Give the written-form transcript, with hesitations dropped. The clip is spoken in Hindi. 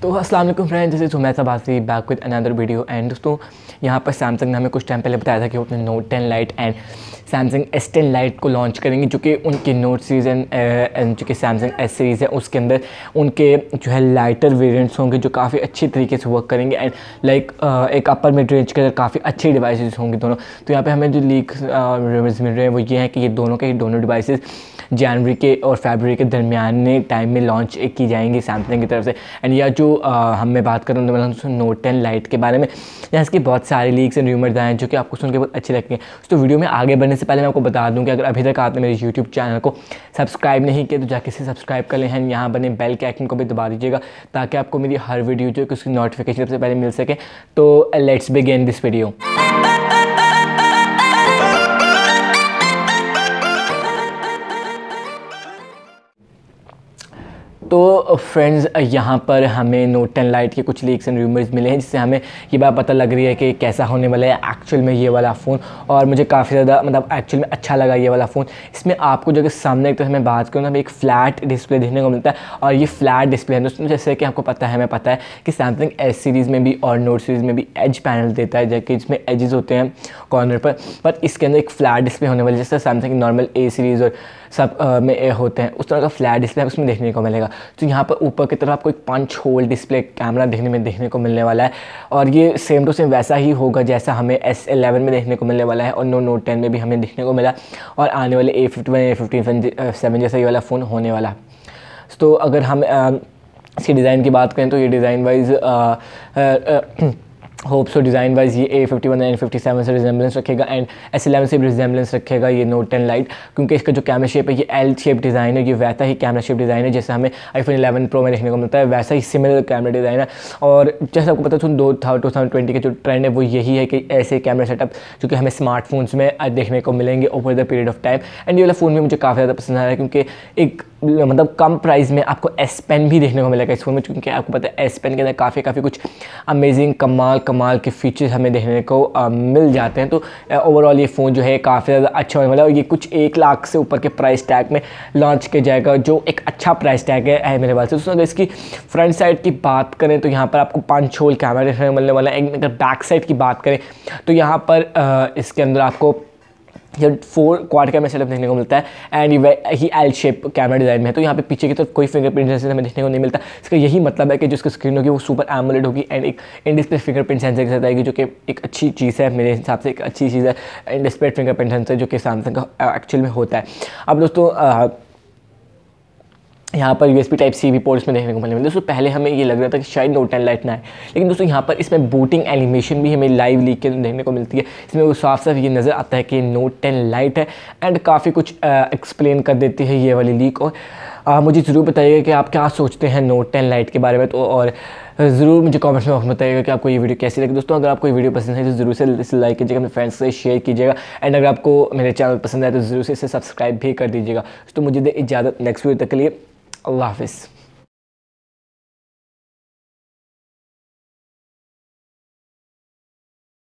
तो अस्सलाम वालेकुम फ्रेंड्स, जैसे सुमैर साहब आती back with another video. And दोस्तों यहाँ पर सैमसंग ने हमें कुछ टाइम पहले बताया था कि वो अपने note 10 lite and Samsung S10 lite को लॉन्च करेंगे, जो कि उनके नोट सीरीज़ एंड जो कि सैमसंग S सीरीज़ है उसके अंदर उनके जो है लाइटर वेरिएंट्स होंगे जो काफ़ी अच्छी तरीके से वर्क करेंगे एंड लाइक एक अपर मिड रेंज के काफ़ी अच्छी डिवाइसेस होंगी दोनों। तो यहाँ पे हमें जो लीक रिव्यूज़ मिल रहे हैं वो ये है कि ये दोनों डिवाइसेस जनवरी के और फरवरी के दरमियान टाइम में लॉन्च की जाएंगी सैमसंग की तरफ से। एंड यह जो हम मैं बात कर रहा हूँ नोट 10 लाइट के बारे में, यहाँ इसकी बहुत सारे लीक्स एंड रूमर्स आए हैं जो कि आपको सुन के बहुत अच्छे लगेंगे। तो वीडियो में आगे बढ़ने से पहले मैं आपको बता दूं कि अगर अभी तक आपने मेरे यूट्यूब चैनल को सब्सक्राइब नहीं किया तो जाके से सब्सक्राइब कर लें एंड यहाँ बने बेल के आइकन को भी दबा दीजिएगा ताकि आपको मेरी हर वीडियो जो है उसकी नोटिफिकेशन सबसे पहले मिल सके। तो लेट्स बिगिन दिस वीडियो। तो फ्रेंड्स यहाँ पर हमें नोट 10 लाइट के कुछ लीक्स एंड रूमर्स मिले हैं जिससे हमें ये बात पता लग रही है कि कैसा होने वाला है एक्चुअल में ये वाला फ़ोन। और मुझे काफ़ी ज़्यादा मतलब एक्चुअल में अच्छा लगा ये वाला फ़ोन। इसमें आपको जो कि सामने एक तरह मैं बात करूँ ना, एक फ़्लैट डिस्प्ले देखने को मिलता है और ये फ्लैट डिस्प्ले है दोस्तों। जैसे कि आपको पता है कि सैमसंग S सीरीज़ में भी और नोट सीरीज़ में भी एज पैनल देता है, जबकि इसमें एजेस होते हैं कॉर्नर पर, बट इसके अंदर एक फ्लैट डिस्प्ले होने वाली है जैसे सैमसंग नॉर्मल A सीरीज़ और सब में होते हैं उस तरह का फ्लैट डिस्प्ले उसमें देखने को मिलेगा। तो यहाँ पर ऊपर की तरफ आपको एक पंच होल डिस्प्ले कैमरा देखने को मिलने वाला है और ये सेम टू सेम वैसा ही होगा जैसा हमें S11 में देखने को मिलने वाला है और नोट 10 में भी हमें देखने को मिला और आने वाले A51 A57 जैसा ये वाला फ़ोन होने वाला। तो अगर हम इसकी डिज़ाइन की बात करें तो ये design wise hope so design wise ये A51 एंड A57 से रिजेंबलेंस रखेगा एंड S11 से भी रिजेंबलेंस रखेगा ये नोट 10 लाइट, क्योंकि इसका जो कैमरा शेप है ये L शेप डिज़ाइन है। ये वैसा ही कैमरा शेप डिज़ाइन है जैसे हमें iPhone 11 Pro में देखने को मिलता है, वैसा ही सिमिलर कैमरा डिज़ाइन है। और जैसे आपको पता है 2020 के जो ट्रेंड है वो यही है कि ऐसे कैमरा सेटअप जो कि हमें स्मार्टफोन्स में देखने को मिलेंगे over the period of time. And ये वाला फ़ोन भी मुझे काफ़ी ज़्यादा पसंद आ रहा है क्योंकि एक मतलब कम प्राइस में आपको S पेन भी देखने को मिलेगा इस फ़ोन में, क्योंकि आपको पता है S पेन के अंदर काफ़ी कुछ अमेजिंग कमाल के फीचर्स हमें देखने को मिल जाते हैं। तो ओवरऑल ये फ़ोन जो है काफ़ी ज़्यादा अच्छा होने वाला है और ये कुछ 1 लाख से ऊपर के प्राइस टैग में लॉन्च किया जाएगा जो एक अच्छा प्राइस टैग है मेरे पास। तो अगर इसकी फ्रंट साइड की बात करें तो यहाँ पर आपको पंच होल कैमरा देखने को मिलने वाला है। अगर बैक साइड की बात करें तो यहाँ पर इसके अंदर आपको ये 4 क्वाड कैमरा सेटअप देखने को मिलता है एंड ही L शेप कैमरा डिज़ाइन में है। तो यहाँ पे पीछे की तरफ कोई फिंगरप्रिंट सेंसर हमें देखने को नहीं मिलता। इसका यही मतलब है कि जो इसकी स्क्रीन होगी वो सुपर एमोलेड होगी एंड एक इन डिस्प्ले फिंगरप्रिंट सेंसर के साथ आएगी, जो कि एक अच्छी चीज़ है मेरे हिसाब से, एक अच्छी चीज़ है इन डिस्प्ले फिंगरप्रिंट सेंसर जो कि सैमसंग का एक्चुअल में होता है। अब दोस्तों यहाँ पर USB Type-C भी पोर्ट्स में देखने को मिलने वाले। दोस्तों पहले हमें ये लग रहा था कि शायद नोट 10 लाइट ना है, लेकिन दोस्तों यहाँ पर इसमें बूटिंग एनिमेशन भी हमें लाइव लीक के देखने को मिलती है। इसमें वो साफ ये नज़र आता है कि नोट 10 लाइट है एंड काफ़ी कुछ एक्सप्लेन कर देती है ये वाली लीक। और मुझे ज़रूर बताइएगा कि आप क्या सोचते हैं नोट 10 लाइट के बारे में, तो और ज़रूर मुझे कमेंट्स में बताइएगा कि आपको ये वीडियो कैसी लगी। दोस्तों अगर आपको ये वीडियो पसंद है तो ज़रूर से इसे लाइक कीजिएगा, अपने फ्रेंड्स से शेयर कीजिएगा एंड अगर आपको मेरे चैनल पसंद है तो ज़रूर से इसे सब्सक्राइब भी कर दीजिएगा। तो मुझे दे इजाज़त, नेक्स्ट वीडियो तक के लिए अल्लाह हाफ़िज़।